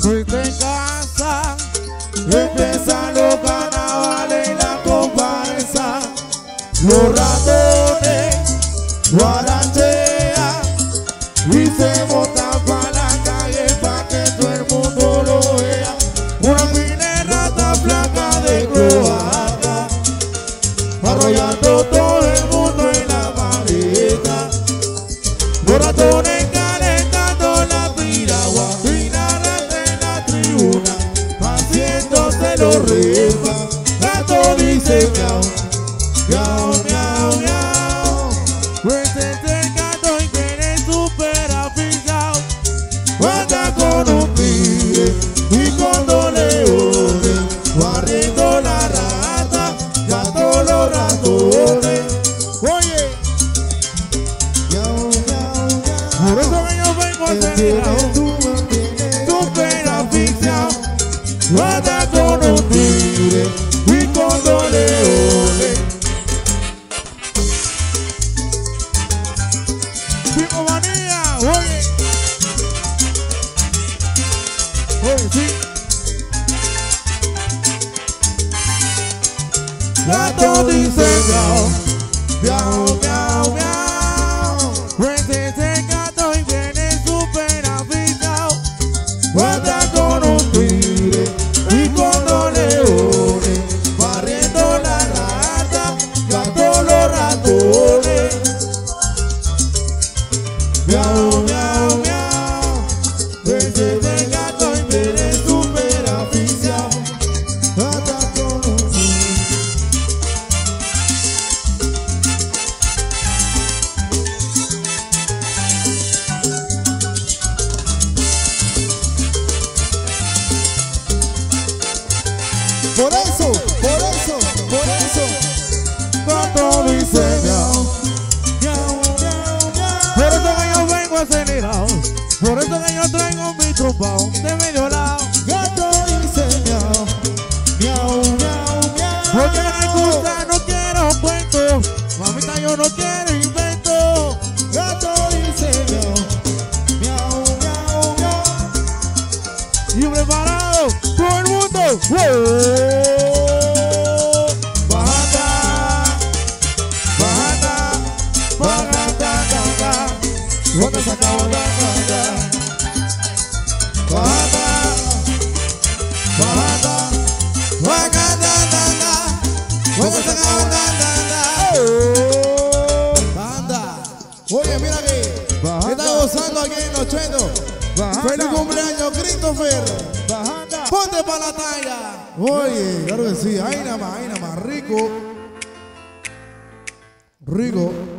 fuiste en casa, empiezan los carnavales y la comparsa. Los ratones guaranchean y se botan pa' la calle pa' que todo el mundo lo vea. Una fina rata flaca de cloaca, arrollando todo el mundo en la maleta. Los ratones calentando la piragua y la rata en la tribuna haciéndose los repas. Gato dice miau, miau, miau, miau. Pues este gato y viene súper aficionado, anda con un tigre y con dos leones, barriendo la rata, gato los ratones. Oye, por eso que yo vengo acelerado, súper aficionado, anda con un tigre y con dos leones. Picomanía, oye, oye, sí. Gato dice miau, miau, miau, miau. Pues ese gato y viene súper aficionado, anda con un tigre y con dos leones, barriendo la rata, gato los ratones. Miau, miau, miau. Pues ese gato y viene súper aficionado, anda con un tigre. Por eso, gato dice miau, miau, miau, miau. Por eso que yo vengo acelerado, por eso que yo traigo mi trompao de medio lado. Gato dice miau, miau, miau, miau. Porque me gusta, no quiero cuento, mamita yo no quiero invento. Gato dice miau, miau, miau, miau. Y preparado, todo el mundo. Bajada, bajada, bajada, ¿dónde se acabó la bajada? Bajada, bajada, bajada, ¿dónde se acabó la banda? Oye, mira que está gozando aquí en los chetos. Feliz cumpleaños, Christopher. Ponte pa' la talla. Oye, claro que sí. Ahí nada más, rico. Rico.